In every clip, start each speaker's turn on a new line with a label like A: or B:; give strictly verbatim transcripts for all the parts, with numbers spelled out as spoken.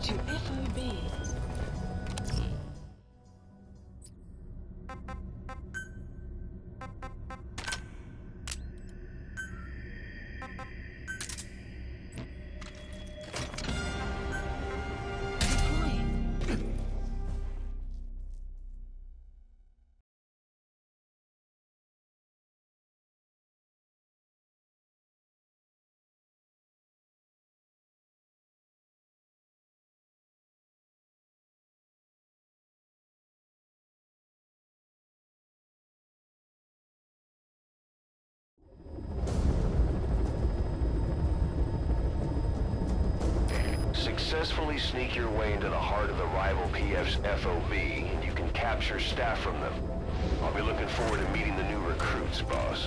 A: to F O B.
B: Successfully sneak your way into the heart of the rival P F's F O B, and you can capture staff from them. I'll be looking forward to meeting the new recruits, boss.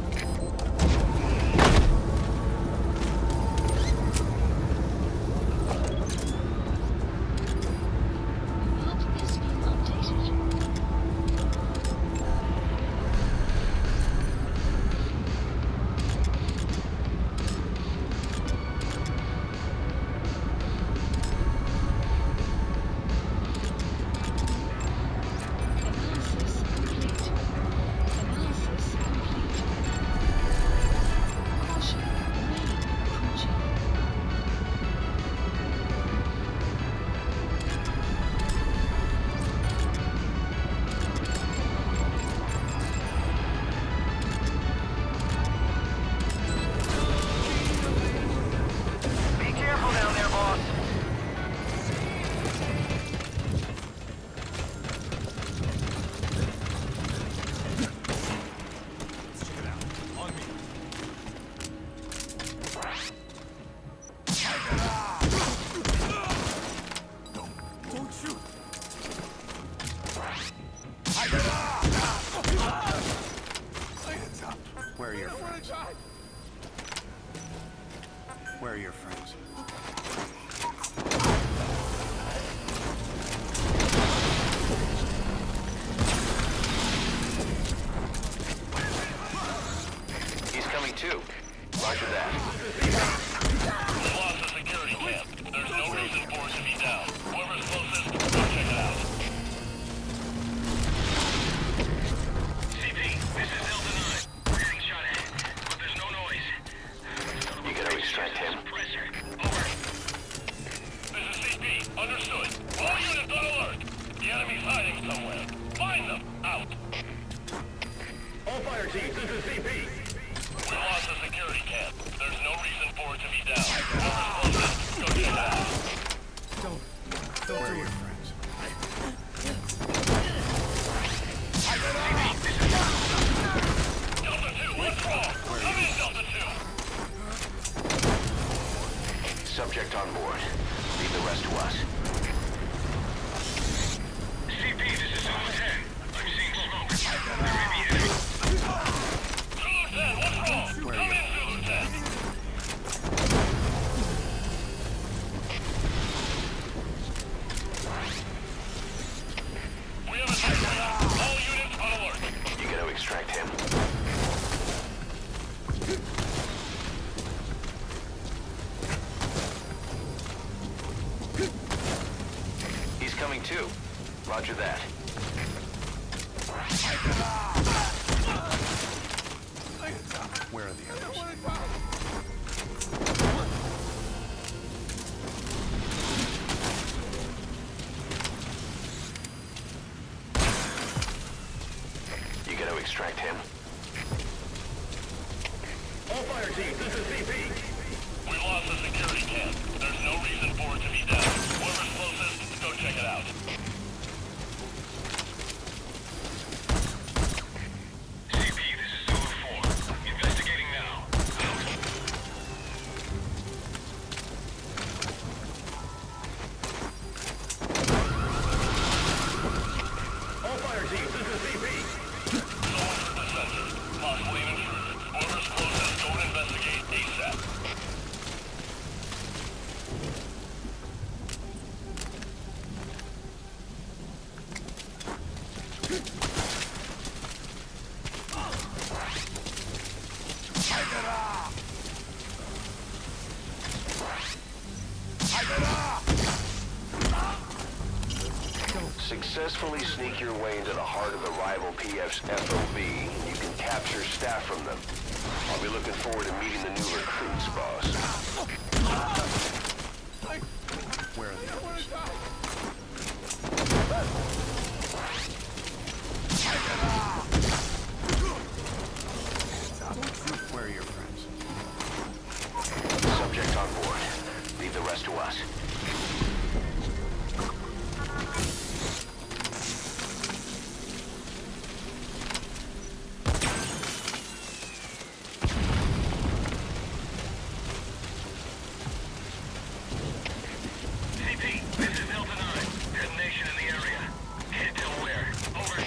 C: Where are your friends? Where are your friends?
B: He's coming too. Roger that.
D: We lost the security camp. There's no reason for it to be down. Whoever's closest, go check it out. C P, this is Delta nine. We're getting shot at, but there's no noise.
B: You gotta extract him.
D: Suppressor. Over. This is C P. Understood. All units on alert. The enemy's hiding somewhere. Find them. Out.
E: All fire teams, this is C P.
D: We lost the security camp. There's no reason for it to be down. Whoever's closest, go check it out.
C: Don't. Don't Where are your friends?
D: Delta two, what's wrong? Come in, Delta two.
B: Subject on board. Leave the rest to us.
D: C P, this is Zulu ten. I'm seeing smoke. There may be enemies. Zulu ten, what's wrong?
C: Where
D: Come
C: are you?
D: in, Zulu ten. We have a situation. All units on alert.
B: You gotta extract him. He's coming too. Roger that.
C: Where are the others?
B: You gotta extract him.
E: All fire teams, this is C P.
D: We lost the security camp. There's no reason for it to be down. Whoever's closest, go check it out. C P, this is Zulu four. Investigating now.
E: All fire teams, this is C P.
D: Someone's at the center. Possibly an intruder. Whoever's closest, go and investigate ASAP.
B: successfully sneak your way into the heart of the rival P F's F O B, and you can capture staff from them. I'll be looking forward to meeting the new recruits, boss.
C: Where are the others? Where are your friends?
B: Subject on board. Leave the rest to us.
D: C P, this is Delta nine. Detonation in the area. Can't tell where. Over.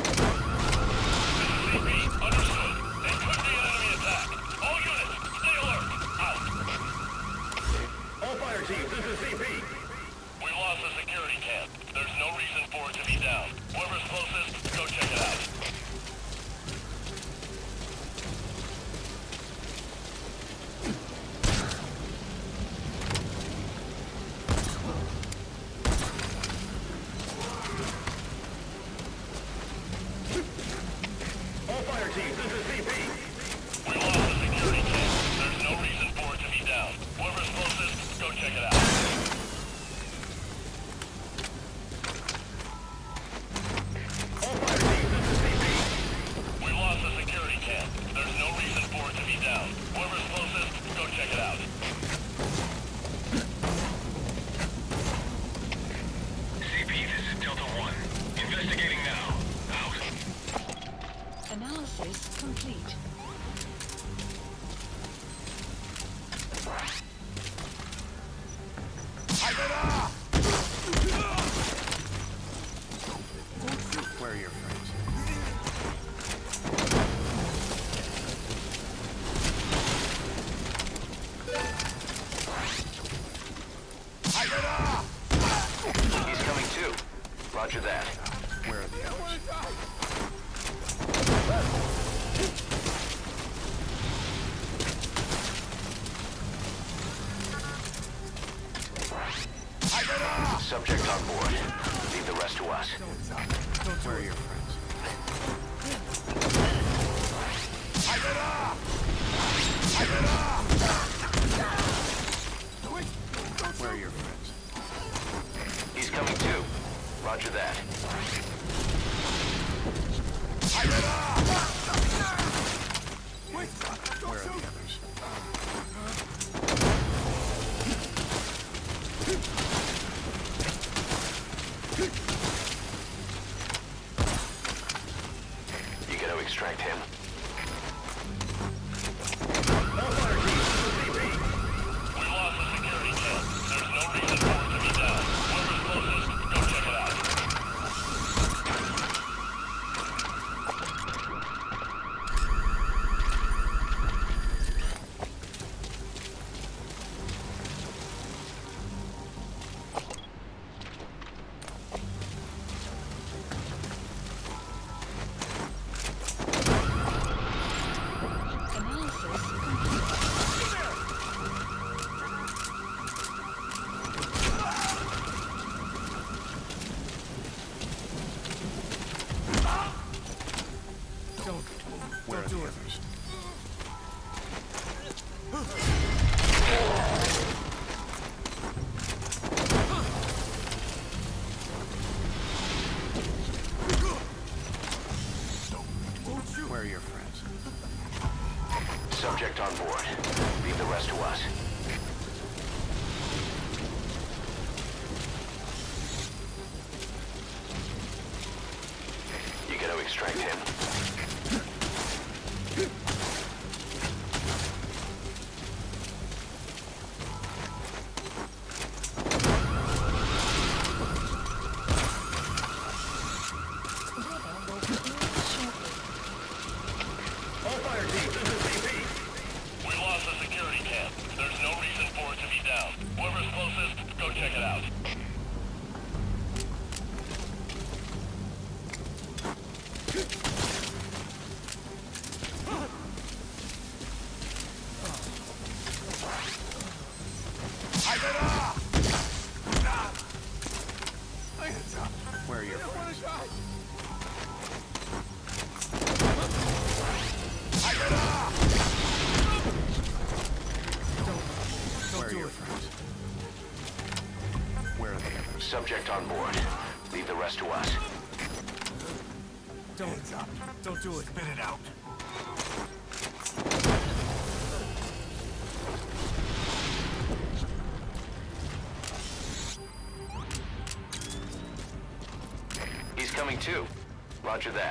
D: C P, understood. They could be an enemy attack. All units, stay alert. Out.
E: All fire teams, this is C P.
D: We lost the security camp. There's no reason for it to be down. Whoever's closest, go check it out.
E: All fire teams, this is C P.
D: We lost the security camp. There's no reason for it to be down. Whoever's closest, go check it out.
E: All fire teams, this is C P.
D: We lost the security camp. There's no reason for it to be down. Whoever's closest, go check it out. C P, this is Delta one. Investigating now. Out.
A: Analysis complete.
C: Where are your friends?
B: He's coming too. Roger that.
C: Where are the others?
B: Subject on board. Leave the rest to us.
C: Where are your friends? Where are your friends?
B: He's coming too. Roger that.
C: Where are the others?
B: You gotta extract him.
E: All fire teams, this is C P.
D: We lost the security camp. There's no reason for it to be down. Whoever's closest, go check it out.
A: Analysis complete.
C: Don't. Where are the others? Where are your friends?
B: Subject on board. Leave the rest to us. You gotta extract him.
E: All fire teams, this is C P.
D: We lost the security camp. There's no reason for it to be down. Whoever's closest, go check it out.
C: Where are your friends?
B: Subject on board. Leave the rest to us.
F: Don't. Don't do it.
C: Spit it out.
B: He's coming too. Roger that.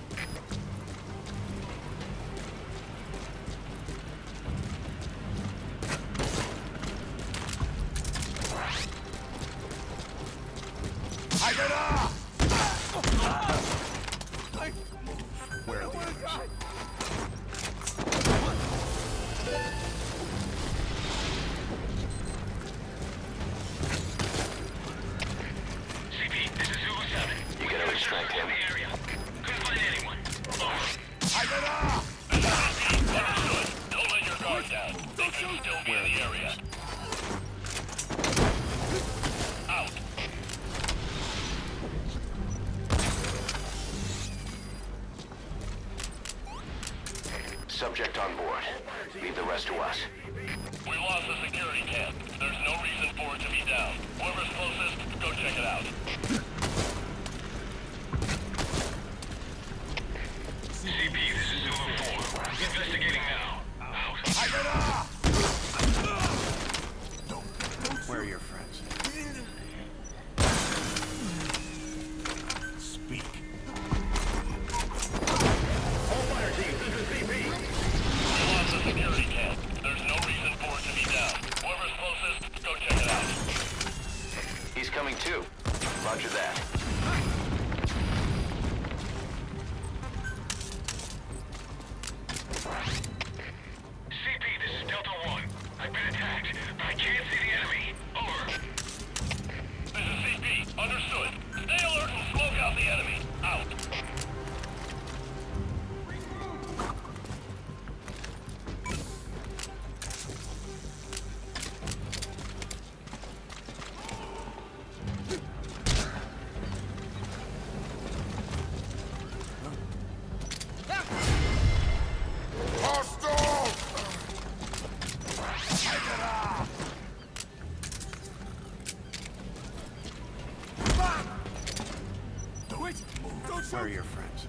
C: Where are the others?
D: C P, this is Zulu seven.
B: You gotta extract him.
D: In the area. Couldn't find anyone. Over. Understood. Don't let your guard down. They could still be in the area. Out.
B: Subject on board. Leave the rest to us.
D: We lost the security camp. There's no reason for it to be down. Whoever's closest, go check it out. C P, this is Zulu four. Investigating now. Out.
C: Where are your friends? Speak.
E: All fire teams, this is C P.
D: We lost the security camp. There's no reason for it to be down. Whoever's closest, go check it out.
B: He's coming too. Roger that.
D: C P, this is Delta one. I've been attacked, but I can't see the enemy. Over. This is C P. Understood. Stay alert and smoke out the enemy. Out.
C: Where are your friends?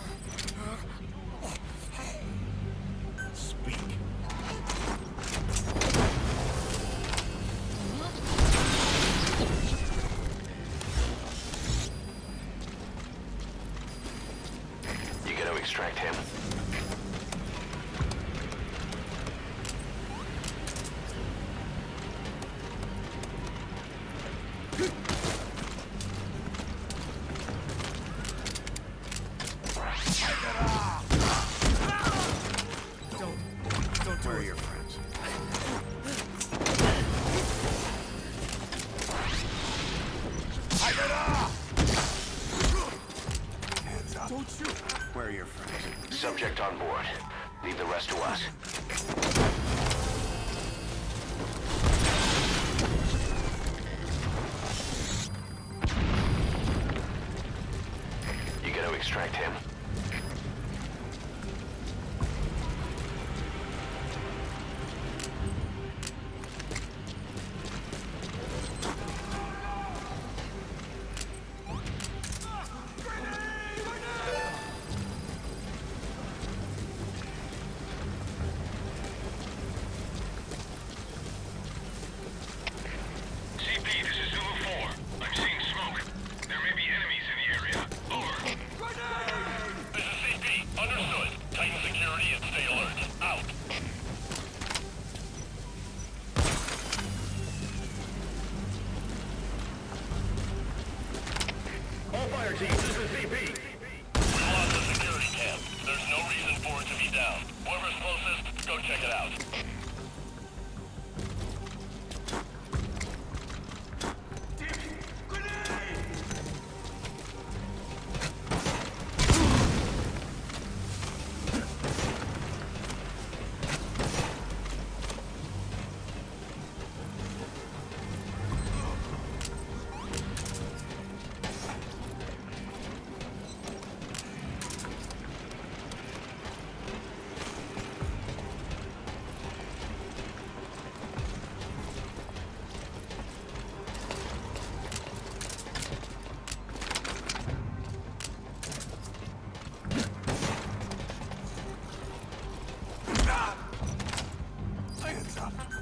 C: Speak.
B: You gotta extract him.
F: Don't. Don't do
C: Where are
F: it.
C: your friends? Hands up.
F: Don't shoot.
C: Where are your friends?
B: Subject on board. Leave the rest to us. You gotta extract him.
D: C P, this is Zulu four. I'm seeing smoke. There may be enemies in the area. Over. This is C P. Understood. Tighten security and stay alert. Out.
E: All fire teams, this is C P.
D: We lost the security camp. There's no reason for it to be down. Whoever's closest, go check it out.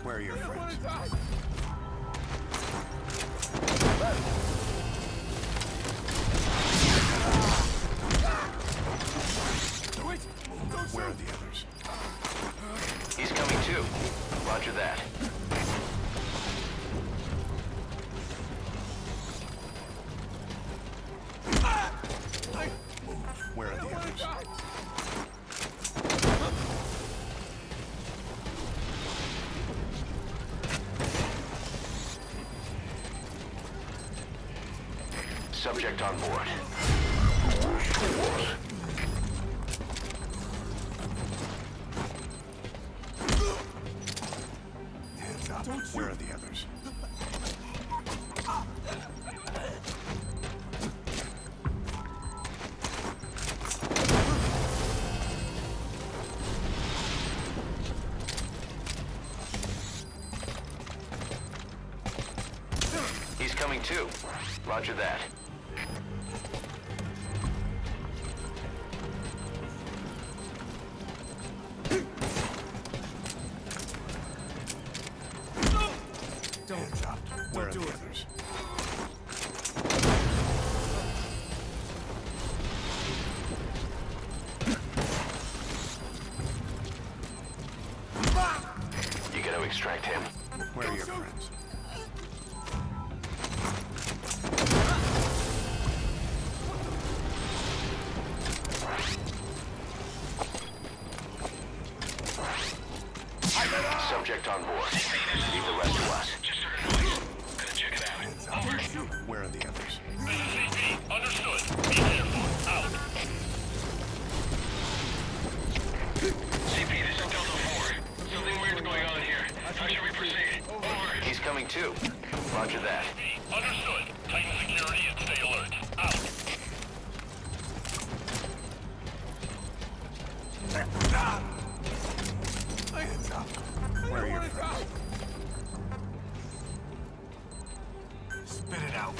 C: Where are your friends? Where are the others?
B: He's coming too. Roger that.
C: Where are the others?
B: Subject on board.
C: Hands up. Where are the others?
B: He's coming too. Roger that.
C: Hands up. Where are the others?
B: You gotta extract him.
C: Where are your friends?
B: Subject on board. Leave the rest to us.
D: Just heard a noise. Gonna check it out.
C: Hands up. Where are the others?
D: This is C P. Understood. Be careful. Out. C P, this is Delta four. Something weird's going on here. How should we proceed? Over.
B: He's coming too. Roger that.
D: Understood. Tighten security and stay alert. Out.
C: Hands up. Where are your friends? Spit it out.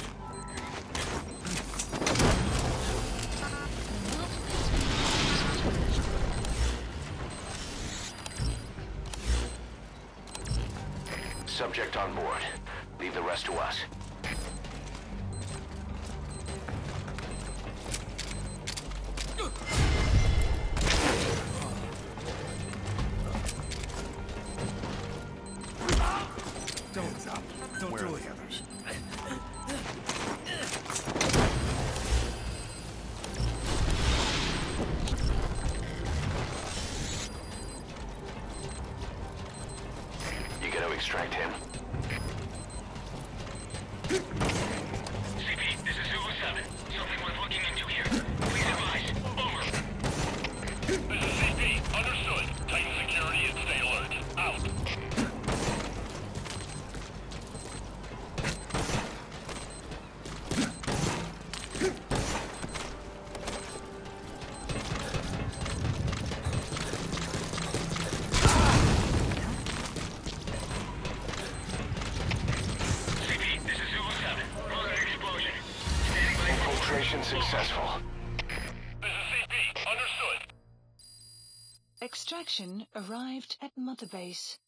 B: Subject on board. Leave the rest to us.
C: Hands up.
F: Don't
C: Where
F: do
C: are
F: it.
C: the others?
B: You gotta extract him.
D: C P, this is Zulu seven. Something worth looking into here. Please advise. Over. This is C P. Understood. Tighten security and stay alert. Out. C P, this is Zulu seven. Road explosion. Standing by for
B: Infiltration successful.
D: This is C P. Understood.
A: Extraction arrived at Mother Base.